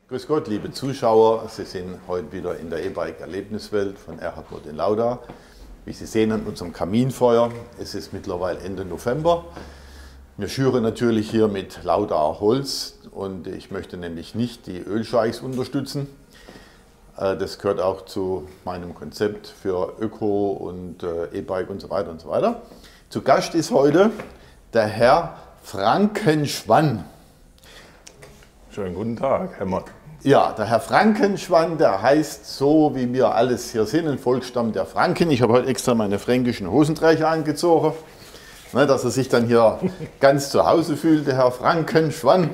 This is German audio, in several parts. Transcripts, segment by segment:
Grüß Gott, liebe Zuschauer, Sie sind heute wieder in der E-Bike-Erlebniswelt von Erhard Mott in Lauda. Wie Sie sehen an unserem Kaminfeuer, es ist mittlerweile Ende November. Wir schüren natürlich hier mit Lauda Holz und ich möchte nämlich nicht die Ölscheichs unterstützen. Das gehört auch zu meinem Konzept für Öko und E-Bike und so weiter und so weiter. Zu Gast ist heute der Herr Frankenschwann. Schönen guten Tag, Herr Mott. Ja, der Herr Frankenschwann, der heißt so, wie wir alles hier sind, ein Volksstamm der Franken. Ich habe heute extra meine fränkischen Hosenträger angezogen, ne, dass er sich dann hier ganz zu Hause fühlt, der Herr Frankenschwann.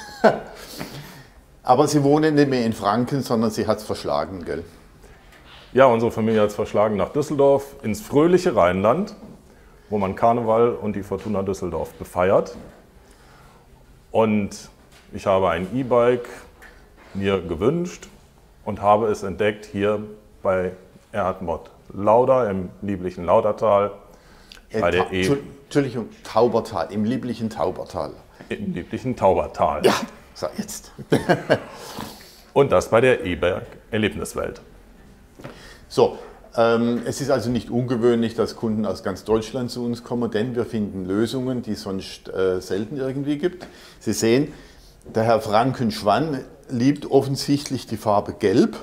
Aber Sie wohnen nicht mehr in Franken, sondern Sie hat es verschlagen, gell? Ja, unsere Familie hat es verschlagen nach Düsseldorf, ins fröhliche Rheinland, wo man Karneval und die Fortuna Düsseldorf befeiert. Und ich habe ein E-Bike mir gewünscht und habe es entdeckt hier bei Erhard Mott Lauda im lieblichen Laudertal. Bei der Entschuldigung, Taubertal, im lieblichen Taubertal. Im lieblichen Taubertal. Ja, so jetzt. Und das bei der E-Bike-Erlebniswelt. So, es ist also nicht ungewöhnlich, dass Kunden aus ganz Deutschland zu uns kommen, denn wir finden Lösungen, die es sonst selten irgendwie gibt. Sie sehen, der Herr Frankenschwann liebt offensichtlich die Farbe Gelb.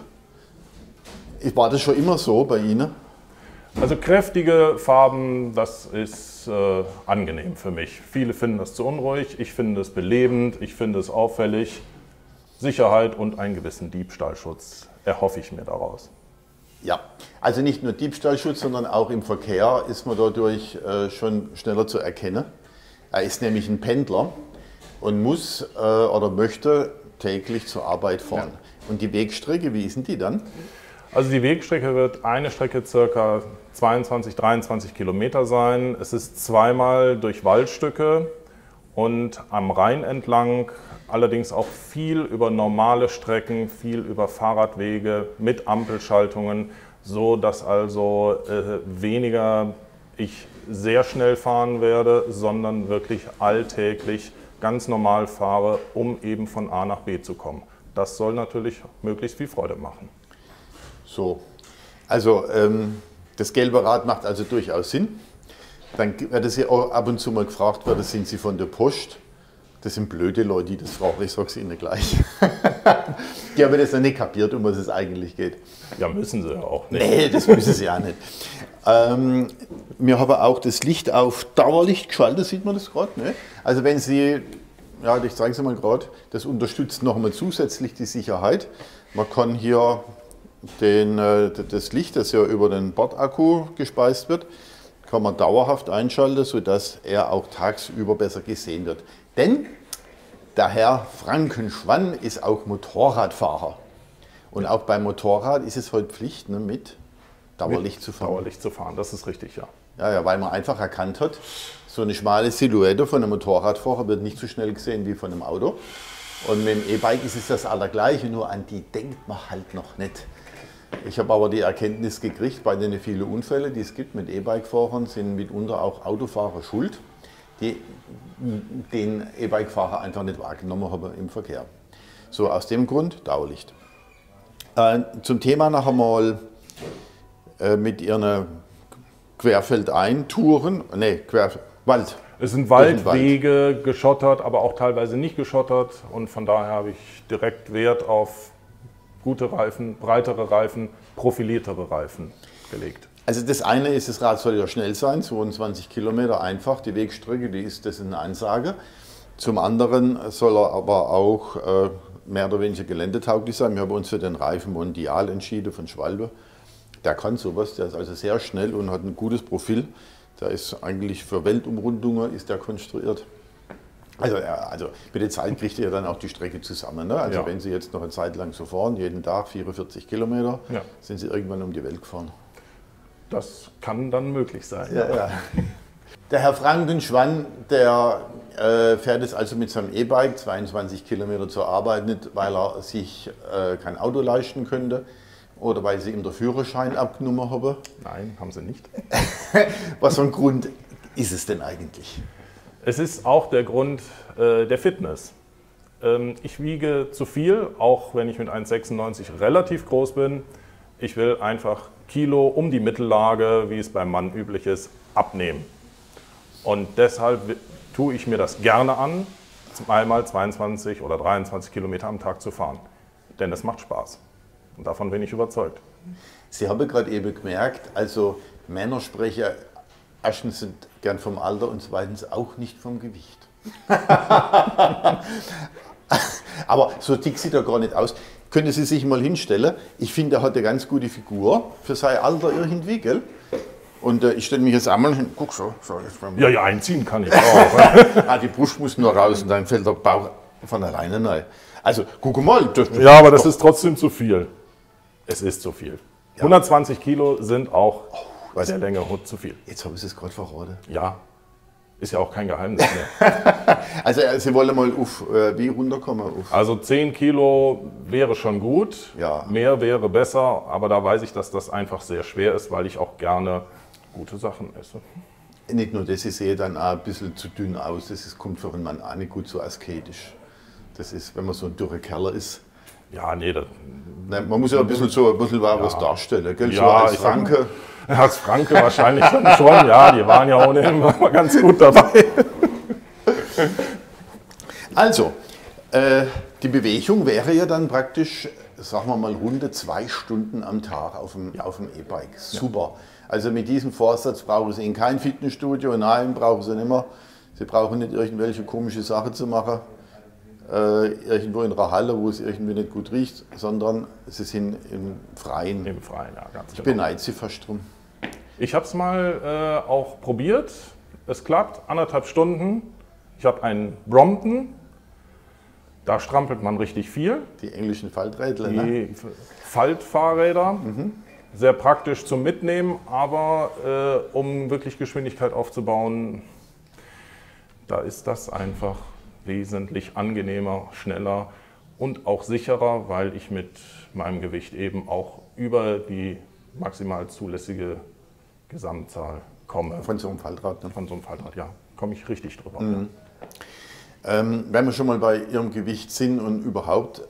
War das schon immer so bei Ihnen? Also kräftige Farben, das ist angenehm für mich. Viele finden das zu unruhig, ich finde es belebend, ich finde es auffällig. Sicherheit und einen gewissen Diebstahlschutz erhoffe ich mir daraus. Ja, also nicht nur Diebstahlschutz, sondern auch im Verkehr ist man dadurch schon schneller zu erkennen. Er ist nämlich ein Pendler und muss oder möchte täglich zur Arbeit fahren. Ja. Und die Wegstrecke, wie ist denn die dann? Also die Wegstrecke wird eine Strecke ca. 22, 23 Kilometer sein. Es ist zweimal durch Waldstücke und am Rhein entlang, allerdings auch viel über normale Strecken, viel über Fahrradwege mit Ampelschaltungen, so dass also weniger ich sehr schnell fahren werde, sondern wirklich alltäglich ganz normal fahre, um eben von A nach B zu kommen. Das soll natürlich möglichst viel Freude machen. So, also das gelbe Rad macht also durchaus Sinn. Dann wird es ja auch ab und zu mal gefragt, sind Sie von der Post? Das sind blöde Leute, die das fragen, ich sage es Ihnen gleich. Die haben das noch nicht kapiert, um was es eigentlich geht. Ja, müssen sie auch nicht. Nee, das müssen sie auch nicht. Wir haben auch das Licht auf Dauerlicht geschaltet, sieht man das gerade. Ne? Also wenn Sie, ja, ich zeige es mal gerade, das unterstützt nochmal zusätzlich die Sicherheit. Man kann hier das Licht, das ja über den Bordakku gespeist wird, kann man dauerhaft einschalten, sodass er auch tagsüber besser gesehen wird. Denn der Herr Frankenschwann ist auch Motorradfahrer. Und auch beim Motorrad ist es heute Pflicht, ne, mit Dauerlicht zu fahren. Dauerlicht zu fahren, das ist richtig, ja. Ja, weil man einfach erkannt hat, so eine schmale Silhouette von einem Motorradfahrer wird nicht so schnell gesehen wie von einem Auto. Und mit dem E-Bike ist es das Allergleiche, nur an die denkt man halt noch nicht. Ich habe aber die Erkenntnis gekriegt, bei den vielen Unfällen, die es gibt mit E-Bike-Fahrern, sind mitunter auch Autofahrer schuld, die den E-Bike-Fahrer einfach nicht wahrgenommen haben im Verkehr. So, aus dem Grund Dauerlicht. Zum Thema nachher mal mit Ihren Querfeldein-Touren, Wald. Es sind Waldwege, geschottert, aber auch teilweise nicht geschottert und von daher habe ich direkt Wert auf gute Reifen, breitere Reifen, profiliertere Reifen gelegt. Also das eine ist, das Rad soll ja schnell sein, 22 Kilometer einfach, die Wegstrecke, das ist eine Ansage. Zum anderen soll er aber auch mehr oder weniger geländetauglich sein. Wir haben uns für den Reifen Mondial entschieden von Schwalbe. Der kann sowas, der ist also sehr schnell und hat ein gutes Profil. Der ist eigentlich für Weltumrundungen ist der konstruiert. Also mit der Zeit kriegt ihr dann auch die Strecke zusammen. Ne? Also ja. Wenn Sie jetzt noch eine Zeit lang so fahren, jeden Tag 44 Kilometer, ja, sind Sie irgendwann um die Welt gefahren. Das kann dann möglich sein. Ja, ja. Der Herr Frankenschwann, der fährt es also mit seinem E-Bike 22 Kilometer zur Arbeit, nicht weil er sich kein Auto leisten könnte oder weil Sie ihm der Führerschein abgenommen haben. Nein, haben Sie nicht. Was für ein Grund ist es denn eigentlich? Es ist auch der Grund der Fitness. Ich wiege zu viel, auch wenn ich mit 1,96 relativ groß bin. Ich will einfach Kilo um die Mittellage, wie es beim Mann üblich ist, abnehmen. Und deshalb tue ich mir das gerne an, einmal 22 oder 23 Kilometer am Tag zu fahren. Denn es macht Spaß. Und davon bin ich überzeugt. Sie haben gerade eben gemerkt, also Männersprecher erstens sind gern vom Alter und zweitens auch nicht vom Gewicht. Aber so dick sieht er gar nicht aus. Können Sie sich mal hinstellen? Ich finde, er hat eine ganz gute Figur für sein Alter irgendwie, gell? Und ich stelle mich jetzt einmal hin, guck so jetzt mal. Ja, einziehen kann ich auch. Die Brust muss nur raus und dann fällt der Bauch von alleine rein. Also, guck mal. Ja, aber das ist trotzdem zu viel. Es ist zu viel. 120 Kilo sind auch der Länge zu viel. Jetzt habe ich es gerade verraten. Ja, ist ja auch kein Geheimnis mehr. Also Sie wollen mal auf wie runterkommen? Also 10 Kilo wäre schon gut, Ja. Mehr wäre besser, aber da weiß ich, dass das einfach sehr schwer ist, weil ich auch gerne gute Sachen esse. Nicht nur das, ich sehe dann auch ein bisschen zu dünn aus. Kommt für einen Mann auch nicht gut so asketisch. Das ist, wenn man so ein dürrer Kerl ist. Ja, nee, Nein, man muss ja ein bisschen was darstellen, gell? Ja, so als Franke. Als Franke wahrscheinlich schon, ja, die waren ja ohnehin immer ganz gut dabei. Also, die Bewegung wäre ja dann praktisch, sagen wir mal, runde 2 Stunden am Tag auf dem E-Bike. Super. Also mit diesem Vorsatz brauchen Sie in kein Fitnessstudio, nein, brauchen Sie nicht mehr. Sie brauchen nicht irgendwelche komische Sachen zu machen, irgendwo in einer Halle, wo es irgendwie nicht gut riecht, sondern Sie sind im Freien. Im Freien, ja, ganz Ich beneide Sie fast drum. Ich habe es mal auch probiert. Es klappt, 1,5 Stunden. Ich habe einen Brompton. Da strampelt man richtig viel. Die englischen Falträder, ne? Die Faltfahrräder. Sehr praktisch zum Mitnehmen, aber um wirklich Geschwindigkeit aufzubauen, da ist das einfach wesentlich angenehmer, schneller und auch sicherer, weil ich mit meinem Gewicht eben auch über die maximal zulässige Gesamtzahl komme. Von so einem Faltrad, ne? Von so einem Faltrad, ja. Komme ich richtig drüber. Wenn wir schon mal bei Ihrem Gewicht sind und überhaupt,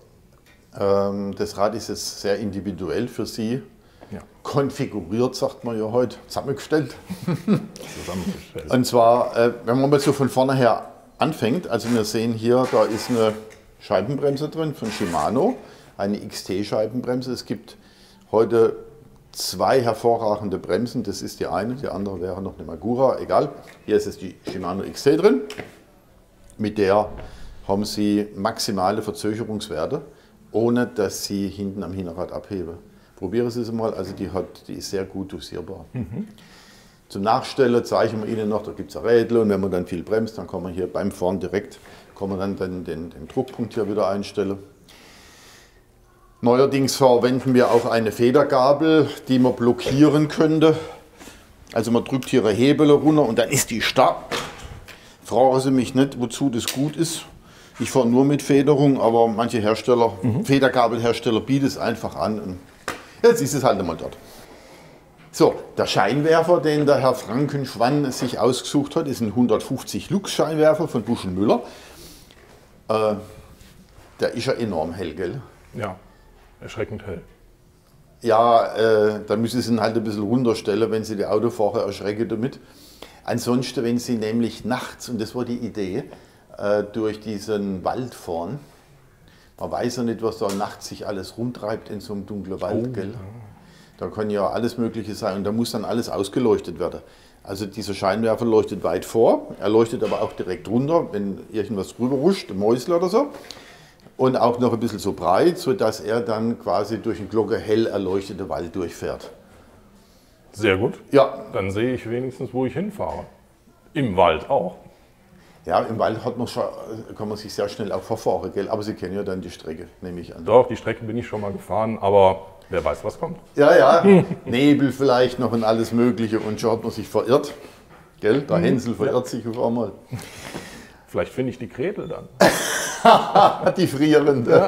das Rad ist jetzt sehr individuell für Sie. Ja. Konfiguriert, sagt man ja heute, zusammengestellt. Zusammengestellt. Und zwar, wenn man mal so von vorne her anfängt, also wir sehen hier, da ist eine Scheibenbremse drin von Shimano, eine XT-Scheibenbremse. Es gibt heute 2 hervorragende Bremsen, das ist die eine, die andere wäre noch eine Magura, egal. Hier ist es die Shimano XT drin, mit der haben Sie maximale Verzögerungswerte, ohne dass Sie hinten am Hinterrad abheben. Probieren Sie es mal, also die ist sehr gut dosierbar. Zum Nachstellen zeigen wir Ihnen noch, da gibt es ein Rädel und wenn man dann viel bremst, dann kann man hier beim Fahren direkt den Druckpunkt hier wieder einstellen. Neuerdings verwenden wir auch eine Federgabel, die man blockieren könnte. Also man drückt hier einen Hebel runter und dann ist die starr. Fragen Sie mich nicht, wozu das gut ist. Ich fahre nur mit Federung, aber manche Hersteller, Federgabelhersteller bieten es einfach an. Und jetzt ist es halt einmal dort. So, der Scheinwerfer, den der Herr Frankenschwann sich ausgesucht hat, ist ein 150 Lux Scheinwerfer von Busch & Müller. Der ist ja enorm hell, gell? Ja, erschreckend hell. Ja, da müssen Sie ihn halt ein bisschen runterstellen, wenn Sie die Autofahrer erschrecken damit. Ansonsten, wenn Sie nämlich nachts, und das war die Idee, durch diesen Wald fahren, man weiß ja nicht, was da nachts sich alles rumtreibt in so einem dunklen Wald, gell? Da kann ja alles Mögliche sein und da muss dann alles ausgeleuchtet werden. Also dieser Scheinwerfer leuchtet weit vor, er leuchtet aber auch direkt runter, wenn irgendwas drüber ruscht, ein Mäusel oder so. Und auch noch ein bisschen so breit, sodass er dann quasi durch einen glockenhell erleuchteten Wald durchfährt. Sehr gut. Ja. Dann sehe ich wenigstens, wo ich hinfahre. Im Wald auch. Ja, im Wald kann man sich sehr schnell auch verfahren, gell? Aber Sie kennen ja dann die Strecke, nehme ich an. Doch, die Strecke bin ich schon mal gefahren, aber wer weiß, was kommt. Ja, ja, Nebel vielleicht noch und alles Mögliche und schon hat man sich verirrt. Gell? Der Hänsel verirrt sich auf einmal. Vielleicht finde ich die Gretel dann. Die frierende.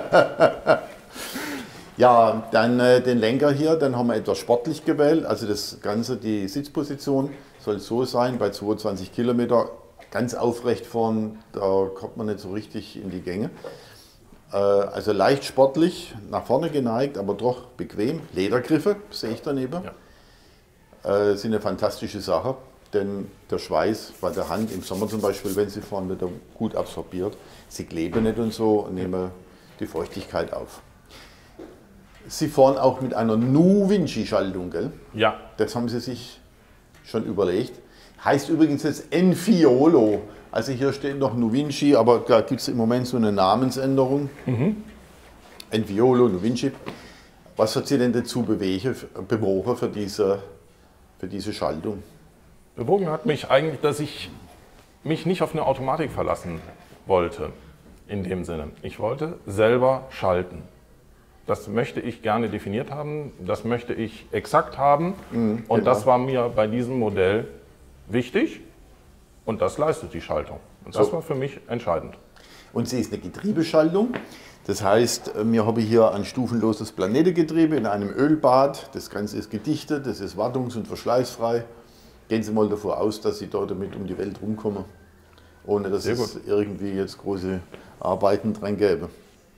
Ja, dann den Lenker hier, dann haben wir etwas sportlich gewählt. Also das Ganze, die Sitzposition soll so sein, bei 22 Kilometer Ganz aufrecht fahren, da kommt man nicht so richtig in die Gänge. Also leicht sportlich, nach vorne geneigt, aber doch bequem. Ledergriffe sehe ich daneben. Ja. Sind eine fantastische Sache, denn der Schweiß bei der Hand im Sommer zum Beispiel, wenn sie fahren, wird er gut absorbiert. Sie kleben nicht und so und nehmen die Feuchtigkeit auf. Sie fahren auch mit einer Nu-Vinci-Schaltung, gell? Ja. Das haben Sie sich schon überlegt. Heißt übrigens jetzt Enfiolo. Also hier steht noch Nu-Vinci, aber da gibt es im Moment so eine Namensänderung. Enfiolo, Nu-Vinci. Was hat Sie denn dazu bewogen für diese Schaltung? Bewogen hat mich eigentlich, dass ich mich nicht auf eine Automatik verlassen wollte. In dem Sinne. Ich wollte selber schalten. Das möchte ich gerne definiert haben, das möchte ich exakt haben. Und genau. Das war mir bei diesem Modell wichtig und das leistet die Schaltung. Und das war für mich entscheidend. Und sie ist eine Getriebeschaltung. Das heißt, wir haben hier ein stufenloses Planetengetriebe in einem Ölbad. Das Ganze ist gedichtet, das ist wartungs- und verschleißfrei. Gehen Sie mal davon aus, dass Sie dort damit um die Welt rumkommen, ohne dass es irgendwie jetzt große Arbeiten dran gäbe.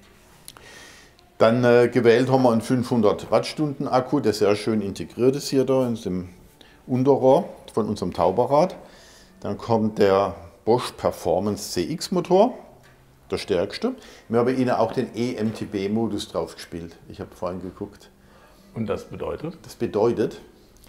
Dann gewählt haben wir einen 500 Wattstunden Akku, der sehr schön integriert ist hier da in dem Unterrohr von unserem Tauberrad. Dann kommt der Bosch Performance CX Motor, der stärkste. Wir haben Ihnen auch den EMTB-Modus drauf gespielt. Ich habe vorhin geguckt. Und das bedeutet? Das bedeutet,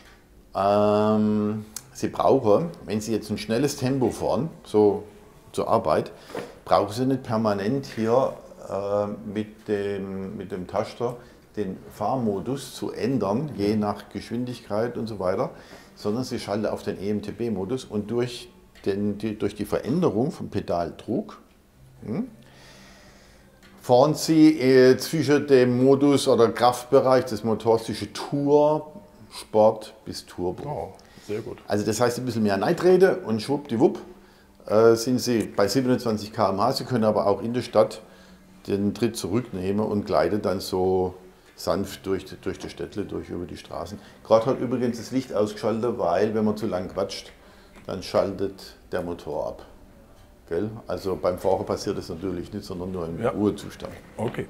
Sie brauchen, wenn Sie jetzt ein schnelles Tempo fahren, so zur Arbeit, brauchen Sie nicht permanent hier mit dem Taster den Fahrmodus zu ändern, je nach Geschwindigkeit und so weiter, sondern Sie schalten auf den EMTB-Modus und durch die Veränderung vom Pedaldruck fahren Sie zwischen dem Modus oder Kraftbereich des Motors zwischen Tour, Sport bis Turbo. Oh, sehr gut. Also das heißt ein bisschen mehr Neitrede und schwuppdiwupp sind Sie bei 27 km/h. Sie können aber auch in der Stadt den Tritt zurücknehmen und gleitet dann so sanft durch die Städte, über die Straßen. Gerade hat übrigens das Licht ausgeschaltet, weil wenn man zu lang quatscht, dann schaltet der Motor ab. Gell? Also beim Fahren passiert das natürlich nicht, sondern nur im Ruhezustand. Okay.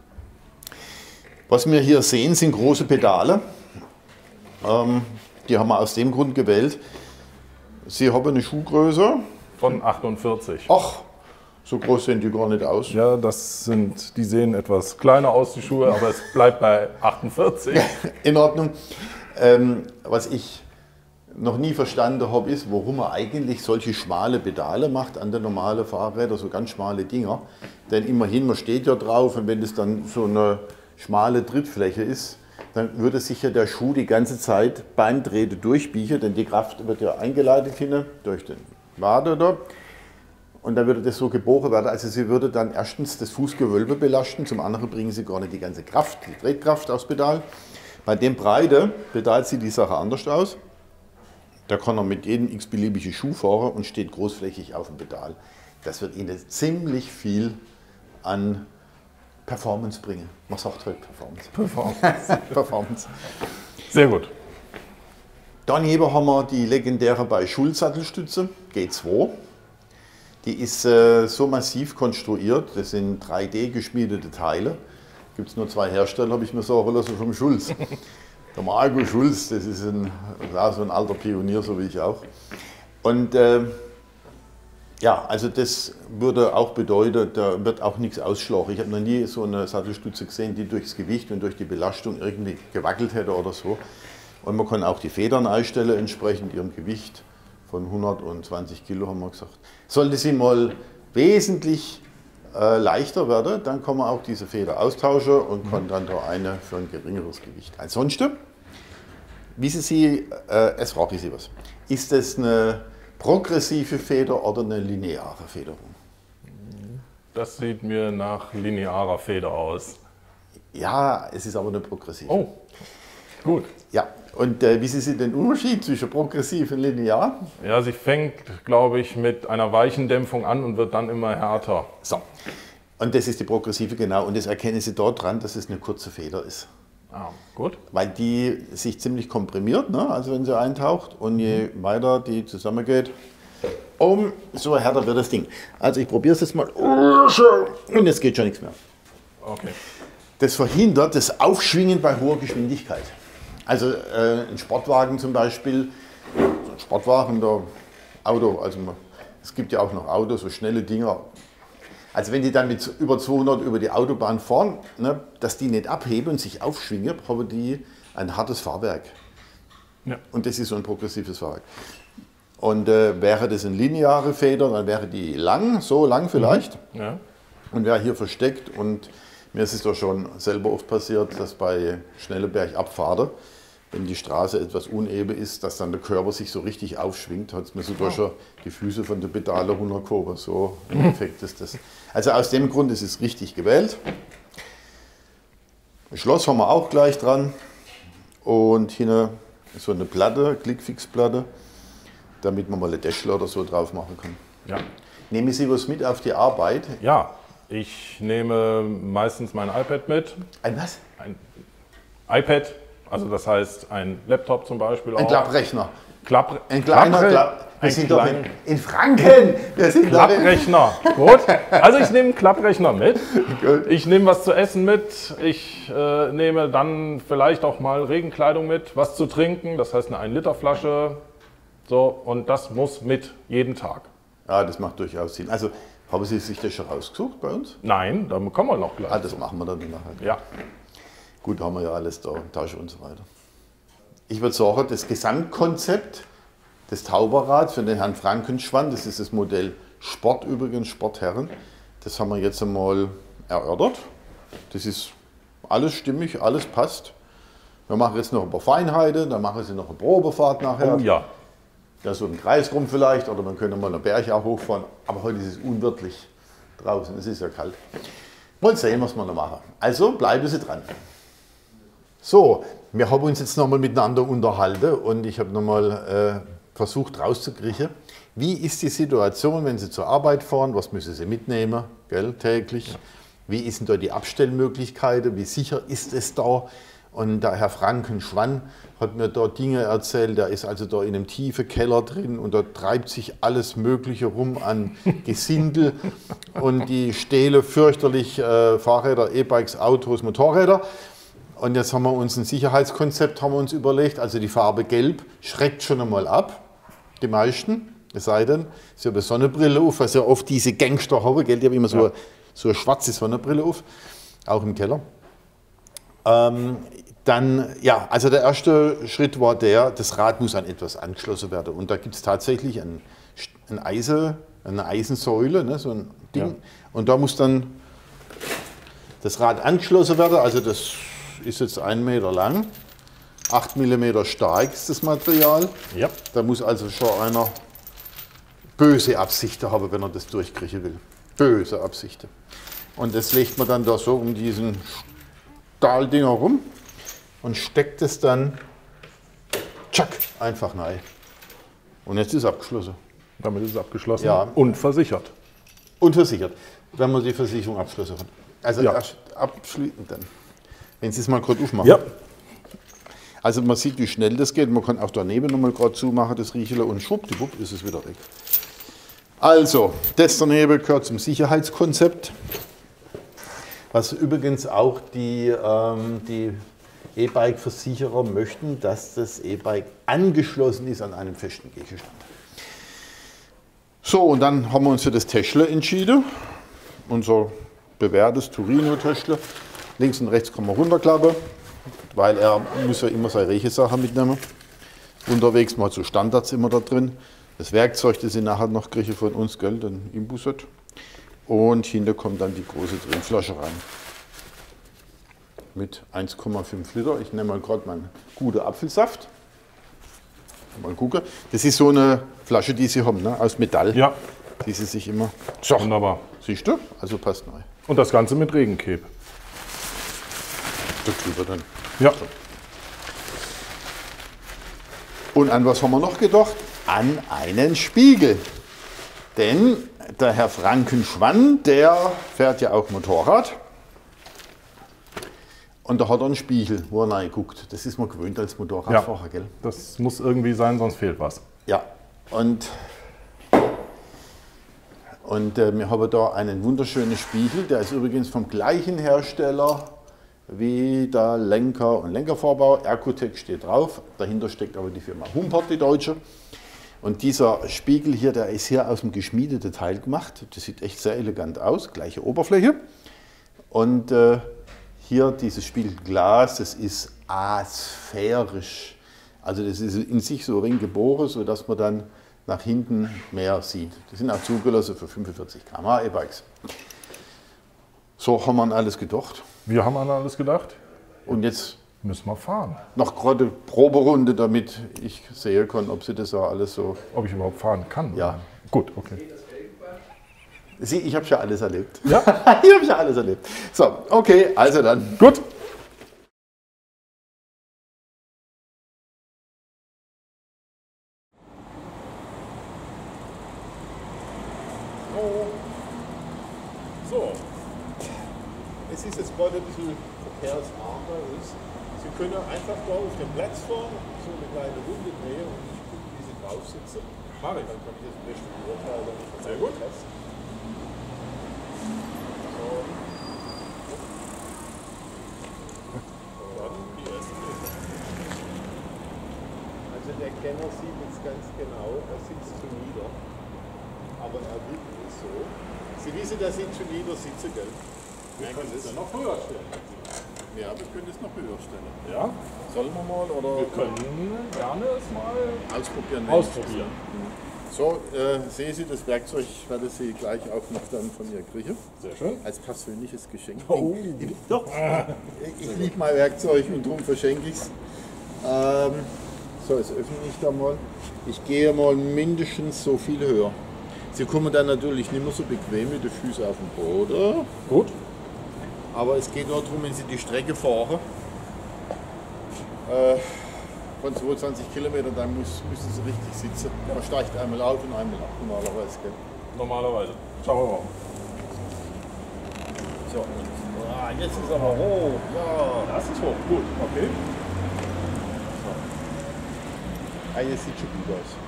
Was wir hier sehen, sind große Pedale. Die haben wir aus dem Grund gewählt. Sie haben eine Schuhgröße von 48. Ach, so groß sehen die gar nicht aus. Ja, die sehen etwas kleiner aus, die Schuhe, aber es bleibt bei 48. In Ordnung. Was ich noch nie verstanden habe, ist, warum man eigentlich solche schmale Pedale macht an den normalen Fahrrädern, so ganz schmale Dinger. Denn immerhin, man steht ja drauf und wenn das dann so eine schmale Trittfläche ist, dann würde sich ja der Schuh die ganze Zeit beim Treten durchbiegen, denn die Kraft wird ja eingeleitet hin durch den Wade da. Und dann würde das so gebogen werden, also sie würde dann erstens das Fußgewölbe belasten, zum anderen bringen sie gar nicht die ganze Kraft, die Tretkraft aufs Pedal. Bei dem Breite Pedal sieht die Sache anders aus. Da kann er mit jedem x-beliebigen Schuh fahren und steht großflächig auf dem Pedal. Das wird Ihnen ziemlich viel an Performance bringen. Man sagt heute Performance. Performance. Sehr gut. Daneben haben wir die legendäre bei Schulz Sattelstütze G2. Die ist so massiv konstruiert, das sind 3D geschmiedete Teile. Gibt es nur 2 Hersteller, habe ich mir sagen lassen, vom Schulz. Der Marco Schulz, das ist so ein alter Pionier, so wie ich auch. Und ja, also das würde auch bedeuten, da wird auch nichts ausschlagen. Ich habe noch nie so eine Sattelstütze gesehen, die durchs Gewicht und durch die Belastung irgendwie gewackelt hätte oder so. Und man kann auch die Federn einstellen, entsprechend ihrem Gewicht von 120 Kilo, haben wir gesagt. Sollte sie mal wesentlich leichter werden, dann kann man auch diese Feder austauschen und kann dann da eine für ein geringeres Gewicht. Ansonsten, wissen Sie, es frage ich Sie was, ist das eine progressive Feder oder eine lineare Federung? Das sieht mir nach linearer Feder aus. Ja, es ist aber eine progressive. Oh, gut. Ja, und wissen Sie den Unterschied zwischen progressiv und linear? Ja, sie fängt, glaube ich, mit einer weichen Dämpfung an und wird dann immer härter. So, und das ist die progressive, genau. Und das erkennen Sie dort dran, dass es eine kurze Feder ist. Ah, gut. Weil die sich ziemlich komprimiert, ne? Also wenn sie eintaucht und je weiter die zusammengeht, So härter wird das Ding. Also ich probiere es jetzt mal. Und jetzt geht schon nichts mehr. Okay. Das verhindert das Aufschwingen bei hoher Geschwindigkeit. Also ein Sportwagen zum Beispiel, so ein Sportwagen, der Auto, also es gibt ja auch noch Autos, so schnelle Dinger. Also wenn die dann mit über 200 über die Autobahn fahren, ne, dass die nicht abheben und sich aufschwingen, brauchen die ein hartes Fahrwerk. Ja. Und das ist so ein progressives Fahrwerk. Und wäre das eine lineare Feder, dann wäre die lang, so lang vielleicht. Ja. Und wäre hier versteckt. Und mir ist es doch schon selber oft passiert, dass bei schnellen Bergabfahrten, wenn die Straße etwas uneben ist, dass dann der Körper sich so richtig aufschwingt, hat es mir sogar schon die Füße von der Pedale runtergehoben. So im Effekt ist das. Also aus dem Grund ist es richtig gewählt. Das Schloss haben wir auch gleich dran. Und hier so eine Platte, Klickfixplatte, damit man mal eine Däschle oder so drauf machen kann. Ja. Nehmen Sie was mit auf die Arbeit? Ja, ich nehme meistens mein iPad mit. Ein was? Ein iPad, also das heißt ein Laptop zum Beispiel. Ein auch. Klapprechner. Ein kleiner Wir sind doch in Franken. Wir sind Klapprechner. Gut. Also ich nehme einen Klapprechner mit. Ich nehme was zu essen mit. Ich nehme dann vielleicht auch mal Regenkleidung mit, was zu trinken. Das heißt eine 1-Liter-Flasche. So, und das muss mit jeden Tag. Ja, das macht durchaus Sinn. Also haben Sie sich das schon rausgesucht bei uns? Nein, da kommen wir noch gleich. Das machen wir dann nachher. Ja. Gut, haben wir ja alles da, Tasche und so weiter. Ich würde sagen, das Gesamtkonzept des Tauberrads für den Herrn Frankenschwann, das ist das Modell Sport übrigens, Sportherren, das haben wir jetzt einmal erörtert. Das ist alles stimmig, alles passt. Wir machen jetzt noch ein paar Feinheiten, dann machen Sie noch eine Probefahrt nachher. Oh ja. Ja, so im Kreis rum vielleicht, oder man könnte mal einen Berg auch hochfahren. Aber heute ist es unwirtlich draußen, es ist ja kalt. Mal sehen, was wir noch machen. Also bleiben Sie dran. So, wir haben uns jetzt nochmal miteinander unterhalten und ich habe nochmal versucht rauszukriegen, wie ist die Situation, wenn Sie zur Arbeit fahren, was müssen Sie mitnehmen, gell, täglich? Ja. Wie ist denn da die Abstellmöglichkeiten, wie sicher ist es da? Und der Herr Frankenschwann hat mir da Dinge erzählt, der ist also da in einem tiefen Keller drin und da treibt sich alles Mögliche rum an Gesindel und die stehlen fürchterlich Fahrräder, E-Bikes, Autos, Motorräder. Und jetzt haben wir uns ein Sicherheitskonzept haben wir uns überlegt, also die Farbe Gelb schreckt schon einmal ab, die meisten, es sei denn, sie haben eine Sonnenbrille auf, was ja oft diese Gangster haben, gell? Die haben immer so eine schwarze Sonnenbrille auf, auch im Keller. Dann, ja, also der erste Schritt war das Rad muss an etwas angeschlossen werden. Und da gibt es tatsächlich eine Eisensäule, ne, so ein Ding. Ja. Und da muss dann das Rad angeschlossen werden. Also das ist jetzt 1 Meter lang, 8 mm stark ist das Material. Ja. Da muss also schon einer böse Absichten haben, wenn er das durchkriegen will. Böse Absichten. Und das legt man dann da so um diesen Stahldinger rum und steckt es dann tschack, einfach rein. Und jetzt ist es abgeschlossen. Damit ist es abgeschlossen, ja. Und versichert. Und versichert, wenn man die Versicherung abgeschlossen hat. Also erst abschließen dann. Wenn Sie es mal gerade aufmachen. Ja. Also man sieht, wie schnell das geht. Man kann auch daneben nochmal gerade zumachen, das Riechele, und schwuppdiwupp ist es wieder weg. Also, das daneben gehört zum Sicherheitskonzept. Was übrigens auch die E-Bike-Versicherer möchten, dass das E-Bike angeschlossen ist an einem festen Gegenstand. So, und dann haben wir uns für das Täschle entschieden. Unser bewährtes Turino-Täschle. Links und rechts kann man runterklappen, weil er muss ja immer seine Rechesachen mitnehmen. Unterwegs mal so Standards immer da drin. Das Werkzeug, das Sie nachher noch kriegen von uns, gell, den Imbusset. Und hinter kommt dann die große Trinkflasche rein. Mit 1,5 Liter. Ich nehme mal gerade meinen guten Apfelsaft. Mal gucken. Das ist so eine Flasche, die Sie haben, ne? Aus Metall. Ja. Die Sie sich immer. So. Wunderbar. Siehst du? Also passt neu. Und das Ganze mit Regenkeb. Das lieber dann. Ja. So. Und an was haben wir noch gedacht? An einen Spiegel. Denn der Herr Frankenschwann, der fährt ja auch Motorrad. Und da hat er einen Spiegel, wo er reinguckt. Das ist man gewöhnt als Motorradfahrer, gell? Das muss irgendwie sein, sonst fehlt was. Ja. Und Und wir haben da einen wunderschönen Spiegel, der ist übrigens vom gleichen Hersteller wie der Lenker und Lenkervorbau. Ercotec steht drauf, dahinter steckt aber die Firma Humpert, die deutsche. Und dieser Spiegel hier, der ist hier aus dem geschmiedeten Teil gemacht. Das sieht echt sehr elegant aus, gleiche Oberfläche. Und hier dieses Spiegelglas, das ist asphärisch. Also das ist in sich so ring geboren, sodass man dann nach hinten mehr sieht. Die sind auch zugelassen für 45 km/h E-Bikes. So haben wir an alles gedacht. Wir haben an alles gedacht. Und jetzt Müssen wir fahren. noch gerade Proberunde, damit ich sehen kann, ob sie das auch alles so... Ob ich überhaupt fahren kann? Ja. Gut, okay. Sie, ich habe ja alles erlebt. Ja? Ich habe ja alles erlebt. So, okay, also dann. Gut. So, es ist jetzt gerade ein bisschen verkehrsarm bei uns. Sie können einfach da auf dem Platz fahren, so eine kleine Runde drehen und ich gucke, wie Sie drauf sitzen. Dann kann ich das beste beurteilen. Sehr gut. So. Dann die erste Runde. Also der Kenner sieht jetzt ganz genau, er sitzt zu nieder. Aber er will nicht so. Sie wissen, dass Sie zu nieder sitzen, gell? Wir können es noch höher stellen. Ja, wir können es noch höher stellen. Ja? Sollen wir mal oder? Wir können gerne es mal Ausprobieren. So, sehen Sie das Werkzeug, ich werde Sie gleich auch noch dann von mir kriegen. Sehr schön. Als persönliches Geschenk. Oh. Doch, ich liebe mein Werkzeug und darum verschenke ich es. So, jetzt öffne ich da mal. Ich gehe mal mindestens so viel höher. Sie kommen dann natürlich nicht mehr so bequem mit den Füßen auf dem Boden. Gut. Aber es geht nur darum, wenn Sie die Strecke fahren, von 22 Kilometern, dann müssen Sie richtig sitzen. Man steigt einmal auf und einmal ab, normalerweise. Gell? Normalerweise. Schauen wir mal. So, und, jetzt ist aber hoch. Ja. Das ist hoch. Gut. Okay. So. Jetzt sieht schon gut aus.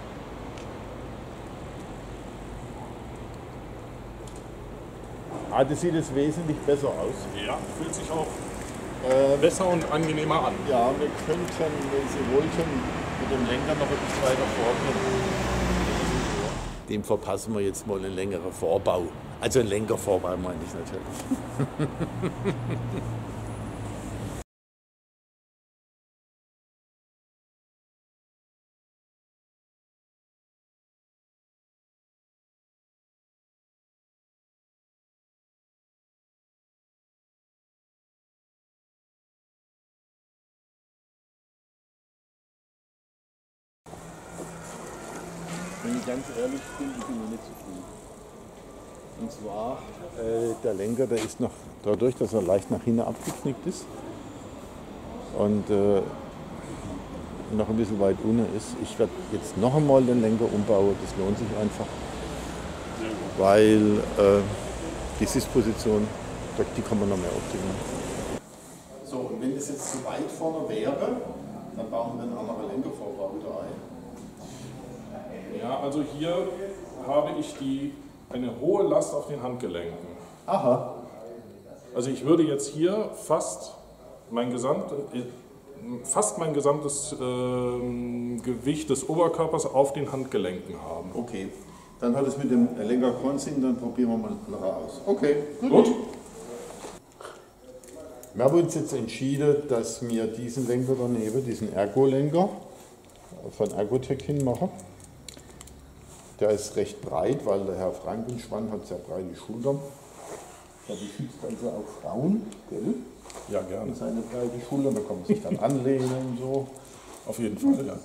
Das sieht jetzt wesentlich besser aus. Ja, fühlt sich auch besser und angenehmer an. Ja, wir könnten, wenn Sie wollten, mit dem Lenker noch etwas weiter vorgehen. Dem verpassen wir jetzt mal einen längeren Vorbau. Also einen Lenkervorbau meine ich natürlich. Wenn ich ganz ehrlich bin, ich bin noch nicht zufrieden. Und zwar, der Lenker, der ist noch dadurch, dass er leicht nach hinten abgeknickt ist und noch ein bisschen weit unten ist. Ich werde jetzt noch einmal den Lenker umbauen, das lohnt sich einfach, weil die Sitzposition, die kann man noch mehr optimieren. So, und wenn das jetzt zu weit vorne wäre, dann bauen wir einen anderen Lenkervorbau wieder ein. Ja, also hier habe ich eine hohe Last auf den Handgelenken. Aha. Also ich würde jetzt hier fast mein gesamtes Gewicht des Oberkörpers auf den Handgelenken haben. Okay, dann hat es mit dem Lenker Consing, dann probieren wir mal nachher aus. Okay, Gut. Wir haben uns jetzt entschieden, dass wir diesen Lenker daneben, diesen Ergo-Lenker von Ergotec hinmachen. Der ist recht breit, weil der Herr Frankenschwann hat sehr breite Schultern. Der beschützt also auch Frauen, gell? Ja, gerne. Und seine breite Schultern, da kann man sich dann anlehnen und so. Auf jeden Fall, ja.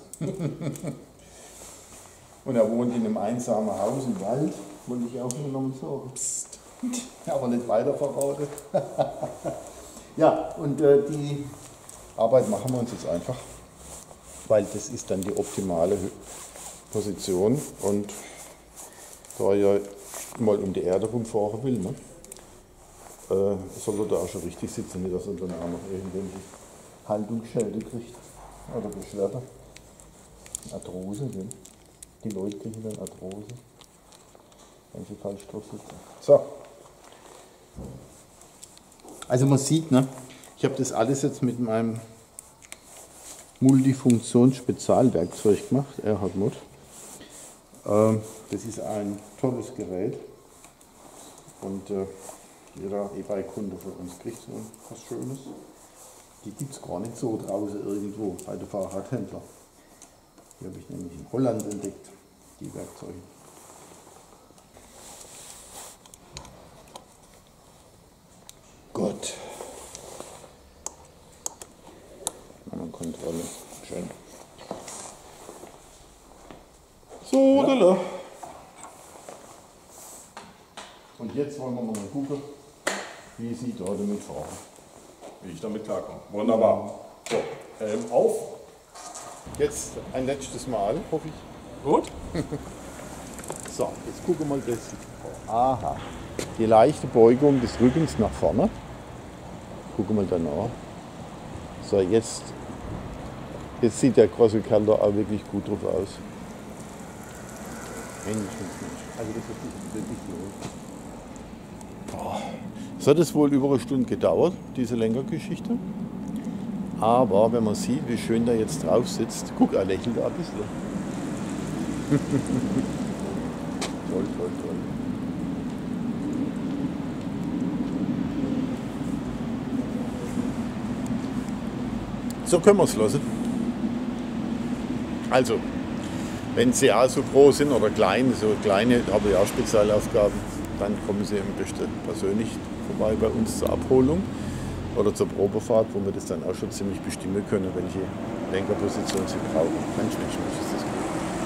Und er wohnt in einem einsamen Haus im Wald, wollte ich auch nur noch sagen. Psst. Aber nicht weiter verraten. Ja, und die Arbeit machen wir uns jetzt einfach, weil das ist dann die optimale Position. Und da er ja mal um die Erde rumfahren will, ne, soll er da auch schon richtig sitzen, nicht dass er dann auch noch irgendwelche Haltungsschäden kriegt oder Beschwerden. Arthrose, gell? Die Leute kriegen dann Arthrose. Ganze Kaltstoffel. So. Also man sieht, ne, ich habe das alles jetzt mit meinem Multifunktions-Spezialwerkzeug gemacht, Erhard Mod. Das ist ein tolles Gerät und jeder E-Bike-Kunde von uns kriegt so was Schönes. Die gibt es gar nicht so draußen irgendwo bei den Fahrradhändlern. Die habe ich nämlich in Holland entdeckt, die Werkzeuge. Gut. Kontrolle. Schön. So, ja. Und jetzt wollen wir mal gucken, wie Sie da damit fahren. Wie ich damit klarkomme. Wunderbar. So, Helm auf. Jetzt ein letztes Mal, hoffe ich. Gut. So, jetzt gucken wir mal das. Aha. Die leichte Beugung des Rückens nach vorne. Gucken wir danach. So, jetzt sieht der große Kerl da auch wirklich gut drauf aus. Also das ist wirklich los. Es hat es wohl über eine Stunde gedauert, diese Lenkergeschichte. Aber wenn man sieht, wie schön der jetzt drauf sitzt, guck, er lächelt ein bisschen. Toll, toll, toll. So können wir es lassen. Also, wenn Sie auch so groß sind oder klein, so kleine, habe ich auch Spezialaufgaben, dann kommen Sie am besten persönlich vorbei bei uns zur Abholung oder zur Probefahrt, wo wir das dann auch schon ziemlich bestimmen können, welche Lenkerposition Sie brauchen. Mensch, Mensch, Mensch, ist das gut.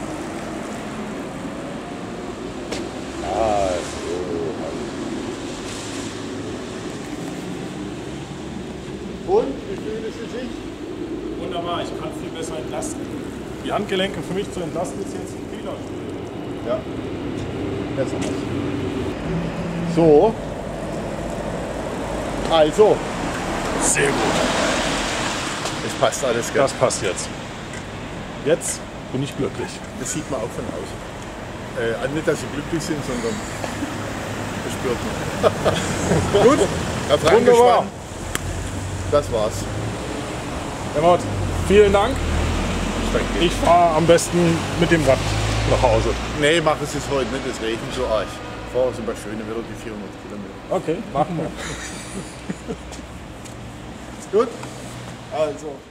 Und, wie fühlen Sie sich? Wunderbar, ich kann viel besser entlasten. Die Handgelenke für mich zu entlasten ist jetzt ein Fehler. Ja, besser. So. Also. Sehr gut. Es passt alles, gell? Das passt jetzt. Jetzt bin ich glücklich. Das sieht man auch von außen. Also nicht, dass Sie glücklich sind, sondern das spürt man. Gut, Herr Frankenschwein, das war's. Herr Mott, vielen Dank. Ich fahre am besten mit dem Rad nach Hause. Nee, machen Sie es heute nicht, es regnet so arg. Fahren Sie mal schön wieder die 400 Kilometer. Okay, machen wir. Gut, also.